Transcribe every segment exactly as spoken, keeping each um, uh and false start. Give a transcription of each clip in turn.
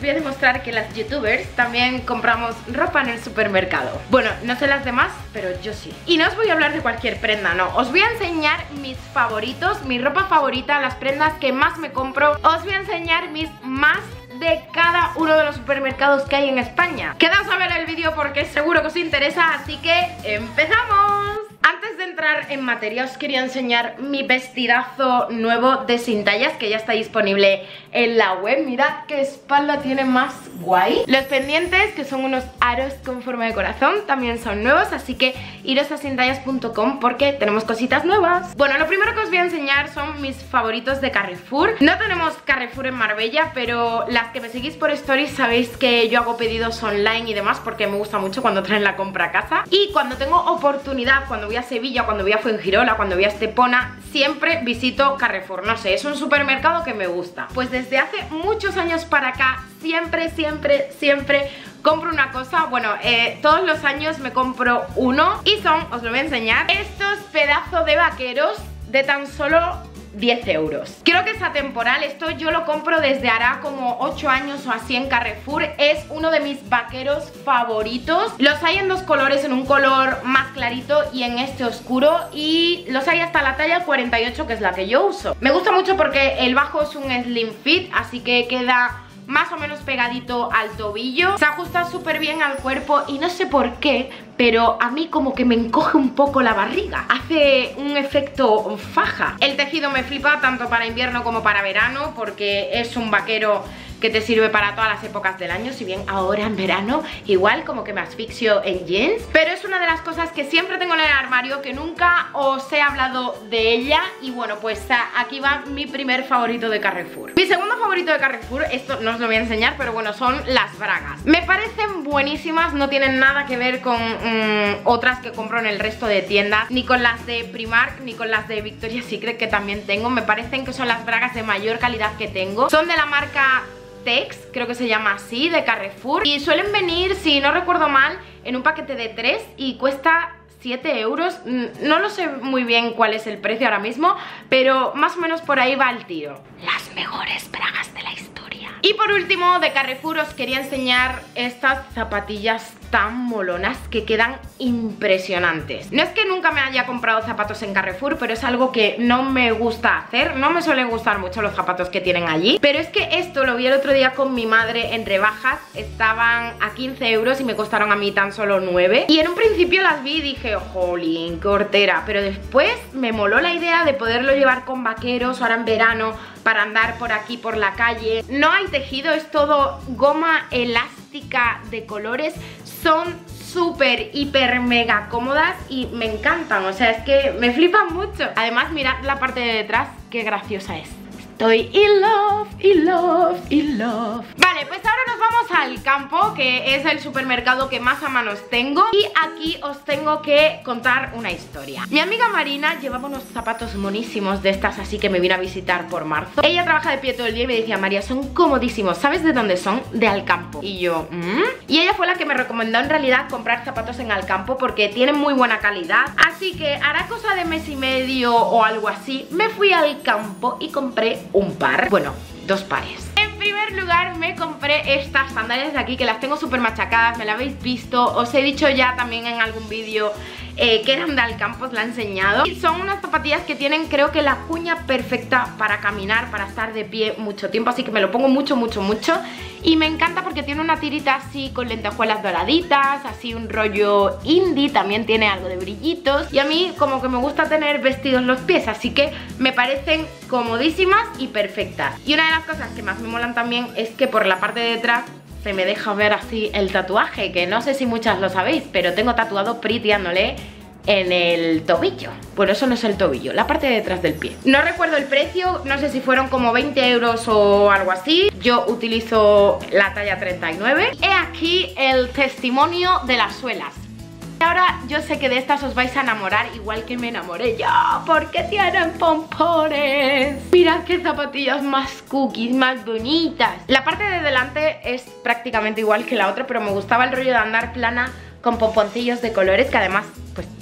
voy a demostrar que las youtubers también compramos ropa en el supermercado. Bueno, no sé las demás, pero yo sí. Y no os voy a hablar de cualquier prenda, no. Os voy a enseñar mis favoritos, mi ropa favorita, las prendas que más me compro. Os voy a enseñar mis más de cada uno de los supermercados que hay en España. Quedaos a ver el vídeo porque seguro que os interesa, así que ¡empezamos! Antes de entrar en materia os quería enseñar mi vestidazo nuevo de sin tallas que ya está disponible en la web. Mirad qué espalda tiene más guay. Los pendientes, que son unos aros con forma de corazón, también son nuevos, así que iros a sin tallas punto com porque tenemos cositas nuevas. Bueno, lo primero que os voy a enseñar son mis favoritos de Carrefour. No tenemos Carrefour en Marbella, pero las que me seguís por stories sabéis que yo hago pedidos online y demás porque me gusta mucho cuando traen la compra a casa. Y cuando tengo oportunidad, cuando voy a Sevilla, cuando voy a Fuengirola, cuando voy a Estepona, siempre visito Carrefour. No sé, es un supermercado que me gusta. Pues desde hace muchos años para acá, siempre, siempre, siempre compro una cosa. Bueno, eh, todos los años me compro uno y son, os lo voy a enseñar, estos pedazos de vaqueros de tan solo diez euros. Creo que es atemporal, esto yo lo compro desde hará como ocho años o así en Carrefour. Es uno de mis vaqueros favoritos. Los hay en dos colores, en un color más clarito y en este oscuro, y los hay hasta la talla cuarenta y ocho, que es la que yo uso. Me gusta mucho porque el bajo es un slim fit, así que queda más o menos pegadito al tobillo. Se ajusta súper bien al cuerpo y no sé por qué, pero a mí como que me encoge un poco la barriga. Hace un efecto faja. El tejido me flipa tanto para invierno como para verano porque es un vaquero que te sirve para todas las épocas del año. Si bien ahora en verano igual como que me asfixio en jeans, pero es una de las cosas que siempre tengo en el armario, que nunca os he hablado de ella. Y bueno, pues aquí va mi primer favorito de Carrefour. Mi segundo favorito de Carrefour, esto no os lo voy a enseñar, pero bueno, son las bragas. Me parecen buenísimas, no tienen nada que ver con mmm, otras que compro en el resto de tiendas, ni con las de Primark, ni con las de Victoria's Secret que también tengo. Me parecen que son las bragas de mayor calidad que tengo. Son de la marca Tex, creo que se llama así, de Carrefour, y suelen venir, si no recuerdo mal, en un paquete de tres y cuesta siete euros. No lo sé muy bien cuál es el precio ahora mismo, pero más o menos por ahí va el tiro. Las mejores bragas de la historia. Y por último, de Carrefour os quería enseñar estas zapatillas tan molonas que quedan impresionantes. No es que nunca me haya comprado zapatos en Carrefour, pero es algo que no me gusta hacer. No me suelen gustar mucho los zapatos que tienen allí, pero es que esto lo vi el otro día con mi madre en rebajas. Estaban a quince euros y me costaron a mí tan solo nueve. Y en un principio las vi y dije, jolín, qué hortera, pero después me moló la idea de poderlo llevar con vaqueros ahora en verano para andar por aquí por la calle. No hay tejido, es todo goma elástica de colores. Son súper, hiper, mega cómodas y me encantan, o sea, es que me flipan mucho. Además, mirad la parte de detrás, qué graciosa es. Estoy in love, in love, in love. Vale, pues ahora nos vamos al campo, que es el supermercado que más a manos tengo. Y aquí os tengo que contar una historia. Mi amiga Marina llevaba unos zapatos monísimos de estas, así que me vino a visitar por marzo. Ella trabaja de pie todo el día y me decía, María, son comodísimos. ¿Sabes de dónde son? De Alcampo. Y yo, ¿Mm? Y ella fue la que me recomendó en realidad comprar zapatos en Alcampo porque tienen muy buena calidad. Así que hará cosa de mes y medio o algo así, me fui al campo y compré un par, bueno, dos pares. En primer lugar me compré estas sandalias de aquí, que las tengo súper machacadas, me las habéis visto, os he dicho ya también en algún vídeo eh, que eran de Alcampo, os la he enseñado. Y son unas zapatillas que tienen, creo que la cuña perfecta para caminar, para estar de pie mucho tiempo, así que me lo pongo mucho, mucho, mucho. Y me encanta porque tiene una tirita así con lentejuelas doraditas, así un rollo indie, también tiene algo de brillitos. Y a mí como que me gusta tener vestidos los pies, así que me parecen comodísimas y perfectas. Y una de las cosas que más me molan también es que por la parte de detrás se me deja ver así el tatuaje, que no sé si muchas lo sabéis, pero tengo tatuado Pretty Anolé en el tobillo. Bueno, eso no es el tobillo, la parte de detrás del pie. No recuerdo el precio, no sé si fueron como veinte euros o algo así. Yo utilizo la talla treinta y nueve. He aquí el testimonio de las suelas. Ahora yo sé que de estas os vais a enamorar igual que me enamoré yo, porque tienen pompones. Mirad qué zapatillas más cookies, más bonitas. La parte de delante es prácticamente igual que la otra, pero me gustaba el rollo de andar plana con pomponcillos de colores, que además pues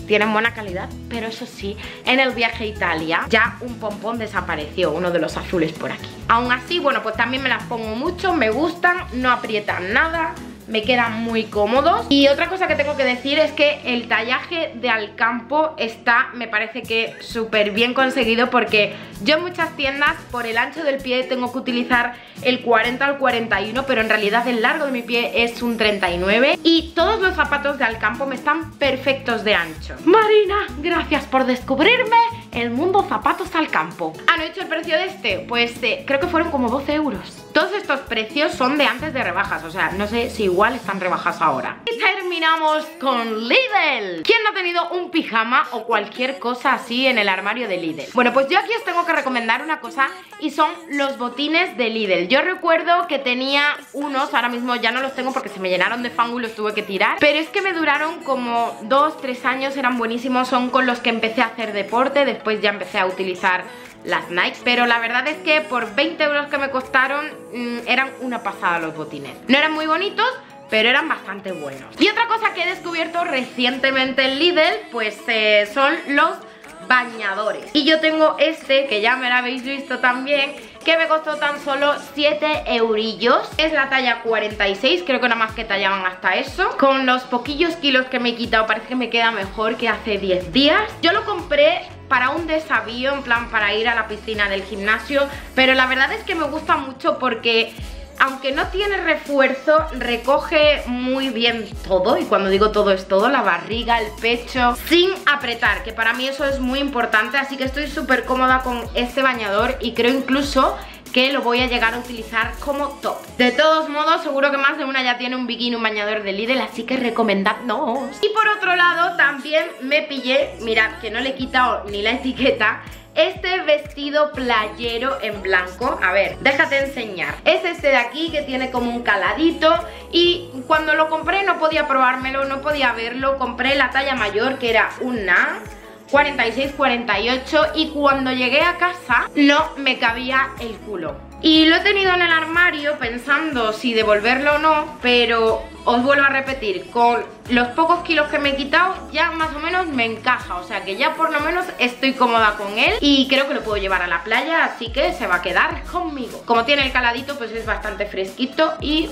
tienen buena calidad, pero eso sí, en el viaje a Italia ya un pompón desapareció, uno de los azules por aquí. Aún así, bueno, pues también me las pongo mucho, me gustan, no aprietan nada, me quedan muy cómodos. Y otra cosa que tengo que decir es que el tallaje de Alcampo está, me parece que súper bien conseguido, porque yo en muchas tiendas por el ancho del pie tengo que utilizar el cuarenta al cuarenta y uno, pero en realidad el largo de mi pie es un treinta y nueve y todos los zapatos de Alcampo me están perfectos de ancho. Marina, gracias por descubrirme el mundo zapatos Alcampo. ¿Han hecho el precio de este? Pues eh, creo que fueron como doce euros. Todos estos precios son de antes de rebajas, o sea, no sé si igual están rebajas ahora. Y terminamos con Lidl. ¿Quién no ha tenido un pijama o cualquier cosa así en el armario de Lidl? Bueno, pues yo aquí os tengo que recomendar una cosa y son los botines de Lidl. Yo recuerdo que tenía unos, ahora mismo ya no los tengo porque se me llenaron de fango y los tuve que tirar, pero es que me duraron como dos, tres años, eran buenísimos, son con los que empecé a hacer deporte, después ya empecé a utilizar las Nike, pero la verdad es que por veinte euros que me costaron mmm, eran una pasada los botines. No eran muy bonitos, pero eran bastante buenos. Y otra cosa que he descubierto recientemente en Lidl, pues eh, son los bañadores. Y yo tengo este, que ya me lo habéis visto también, que me costó tan solo siete eurillos. Es la talla cuarenta y seis, creo que nada más que tallaban hasta eso. Con los poquillos kilos que me he quitado parece que me queda mejor que hace diez días. Yo lo compré para un desavío, en plan para ir a la piscina del gimnasio, pero la verdad es que me gusta mucho porque aunque no tiene refuerzo, recoge muy bien todo. Y cuando digo todo es todo, la barriga, el pecho, sin apretar, que para mí eso es muy importante. Así que estoy súper cómoda con este bañador y creo incluso que lo voy a llegar a utilizar como top. De todos modos, seguro que más de una ya tiene un bikini, un bañador de Lidl, así que recomendadnos. Y por otro lado también me pillé, mirad que no le he quitado ni la etiqueta, este vestido playero en blanco. A ver, déjate enseñar. Es este de aquí que tiene como un caladito. Y cuando lo compré no podía probármelo, no podía verlo. Compré la talla mayor, que era una cuarenta y seis cuarenta y ocho, y cuando llegué a casa no me cabía el culo. Y lo he tenido en el armario pensando si devolverlo o no, pero os vuelvo a repetir, con los pocos kilos que me he quitado ya más o menos me encaja, o sea que ya por lo menos estoy cómoda con él y creo que lo puedo llevar a la playa, así que se va a quedar conmigo. Como tiene el caladito, pues es bastante fresquito y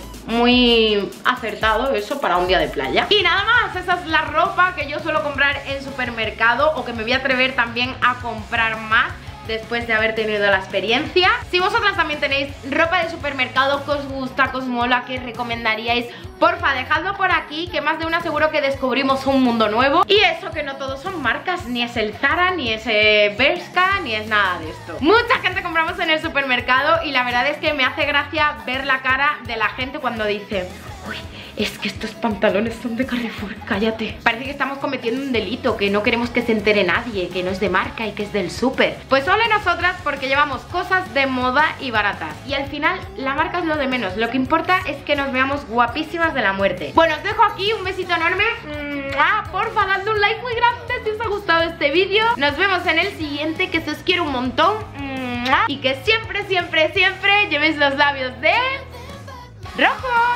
muy acertado eso para un día de playa. Y nada más, esa es la ropa que yo suelo comprar en supermercado, o que me voy a atrever también a comprar más después de haber tenido la experiencia. Si vosotras también tenéis ropa de supermercado que os gusta, que os mola, que recomendaríais, porfa, dejadlo por aquí, que más de una seguro que descubrimos un mundo nuevo. Y eso, que no todos son marcas, ni es el Zara, ni es eh, Bershka, ni es nada de esto. Mucha gente compramos en el supermercado y la verdad es que me hace gracia ver la cara de la gente cuando dice: uy, es que estos pantalones son de Carrefour, cállate. Parece que estamos cometiendo un delito, que no queremos que se entere nadie, que no es de marca y que es del súper. Pues solo nosotras, porque llevamos cosas de moda y baratas. Y al final la marca es lo de menos, lo que importa es que nos veamos guapísimas de la muerte. Bueno, os dejo aquí, un besito enorme. ¡Mua! Porfa, dadle un like muy grande si os ha gustado este vídeo. Nos vemos en el siguiente, que se os quiere un montón. ¡Mua! Y que siempre, siempre, siempre llevéis los labios de rojo.